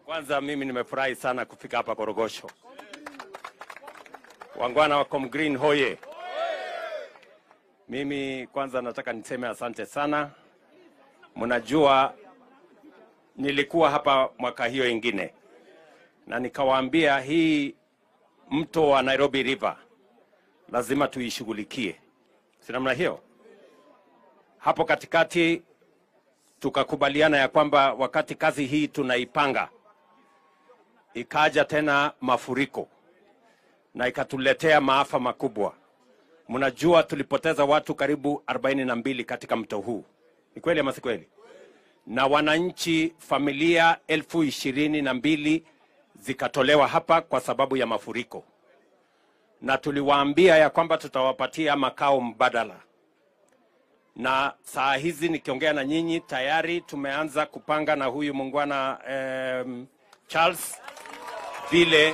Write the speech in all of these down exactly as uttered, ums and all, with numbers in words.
Kwanza mimi nimefurahi sana kufika hapa Korogosho. Wangwana wa Comgreen hoye. Mimi kwanza nataka niseme asante sana. Mnajua nilikuwa hapa mwaka hiyo ingine na nikawaambia hii mto wa Nairobi River lazima tuishughulikie. Si namna hiyo? Hapo katikati tukakubaliana ya kwamba wakati kazi hii tunaipanga, ikaja tena mafuriko na ikatuletea maafa makubwa. Mnajua tulipoteza watu karibu arobaini na mbili katika mto huu. Ni kweli ama si kweli? Na wananchi familia elfu ishirini na mbili zikatolewa hapa kwa sababu ya mafuriko. Na tuliwaambia ya kwamba tutawapatia makao mbadala. Na saa hizi nikiongea na nyinyi tayari tumeanza kupanga na huyu mungwana um, Charles vile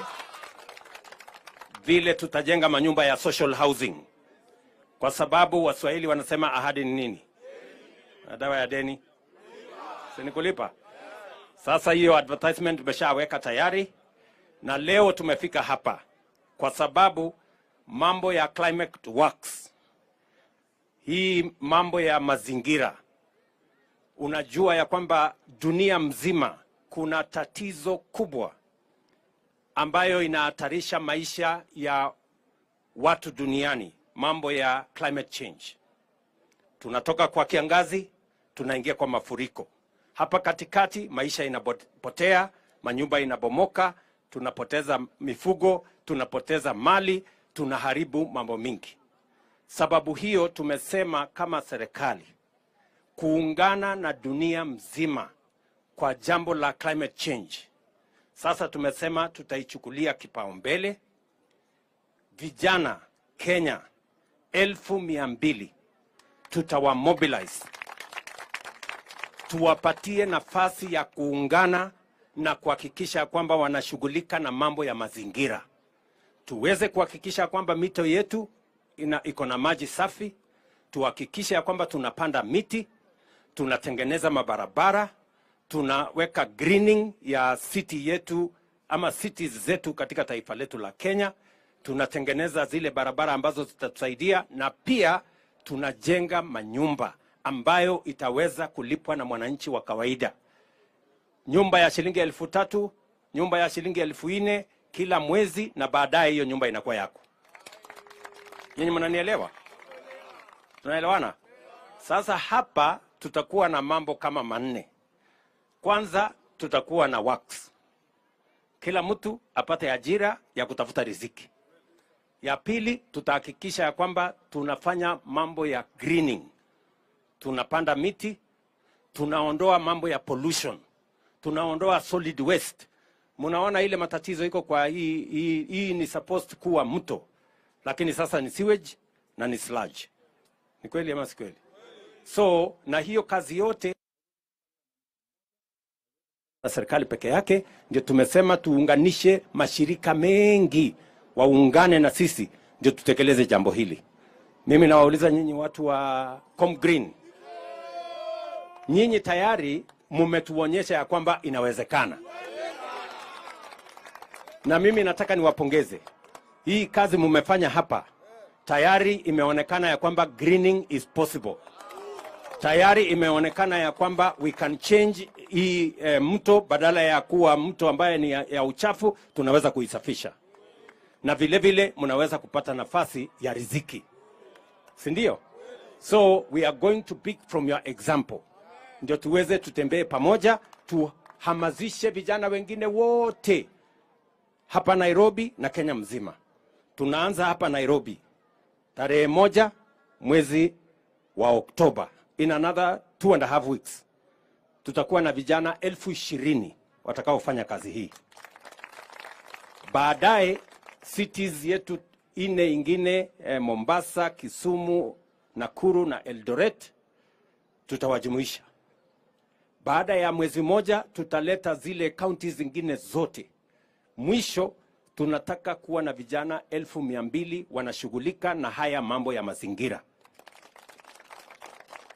vile tutajenga manyumba ya social housing. Kwa sababu Waswahili wanasema ahadi ni nini? Na dawa ya deni si ni kulipa. Sasa hiyo advertisement tumeshaweka tayari na leo tumefika hapa kwa sababu mambo ya climate works. Hii mambo ya mazingira. Unajua ya kwamba dunia mzima kuna tatizo kubwa ambayo inahatarisha maisha ya watu duniani, mambo ya climate change. Tunatoka kwa kiangazi, tunaingia kwa mafuriko. Hapa katikati maisha inapotea, manyumba inabomoka, tunapoteza mifugo, tunapoteza mali, tunaharibu mambo mingi. Sababu hiyo tumesema kama serikali kuungana na dunia mzima kwa jambo la climate change. Sasa tumesema tutaichukulia kipaumbele. Vijana Kenya elfu mia mbili tutawa mobilize, tuwapatie nafasi ya kuungana na kuhakikisha kwamba wanashughulika na mambo ya mazingira. Tuweze kuhakikisha kwamba mito yetu ina iko na maji safi, tuhakikishe kwamba tunapanda miti, tunatengeneza mabarabara, tunaweka greening ya city yetu ama cities zetu katika taifa letu la Kenya, tunatengeneza zile barabara ambazo zitatusaidia, na pia tunajenga manyumba ambayo itaweza kulipwa na mwananchi wa kawaida. Nyumba ya shilingi elfu tatu, nyumba ya shilingi elfu nne kila mwezi, na baadaye hiyo nyumba inakuwa yako. Nyinyi mnanielewa? Tunaelewana? Sasa hapa tutakuwa na mambo kama manne. Kwanza tutakuwa na works. Kila mtu apate ajira ya kutafuta riziki. Ya pili tutahakikisha ya kwamba tunafanya mambo ya greening. Tunapanda miti, tunaondoa mambo ya pollution, tunaondoa solid waste. Mnaona ile matatizo iko kwa hii, hii, hii ni supposed kuwa mto, lakini sasa ni sewage na ni sludge. Ni kweli ama si kweli? So na hiyo kazi yote na serikali peke yake, ndio tumesema tuunganishe mashirika mengi waungane na sisi ndio tutekeleze jambo hili. Mimi nawauliza nyinyi watu wa Comgreen, nyinyi tayari mumetuonyesha ya kwamba inawezekana, na mimi nataka niwapongeze. Hii kazi mumefanya hapa tayari imeonekana ya kwamba greening is possible. Tayari imeonekana ya kwamba we can change hii e, mto, badala ya kuwa mto ambaye ni ya, ya uchafu, tunaweza kuisafisha. Na vile vile mnaweza kupata nafasi ya riziki. Si ndio? So we are going to pick from your example. Ndio tuweze tutembee pamoja, tuhamazishe vijana wengine wote hapa Nairobi na Kenya mzima. Tunaanza hapa Nairobi tarehe moja mwezi wa Oktoba. In another two and a half weeks tutakuwa na vijana elfu ishirini watakaofanya kazi hii. Baadaye cities yetu ine ingine eh, Mombasa, Kisumu, Nakuru na Eldoret tutawajumuisha. Baada ya mwezi moja tutaleta zile counties zingine zote. Mwisho tunataka kuwa na vijana elfu mia mbili wanashughulika na haya mambo ya mazingira.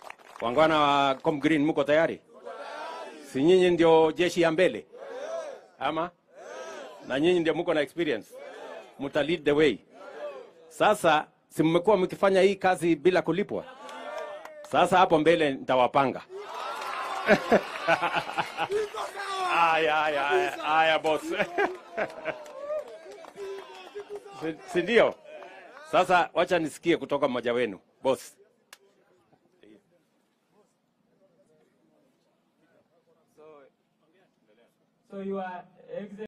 Wangwana wa Comgreen, mko tayari? Si nyinyi ndio jeshi ya mbele? ama na nyinyi ndio mko na experience, muta lead the way. Sasa si mmekuwa mkifanya hii kazi bila kulipwa? Sasa hapo mbele nitawapanga. Aya, aya, aya, aya boss. Si ndio? Sasa wacha nisikie kutoka mmoja wenu, boss. So, so you are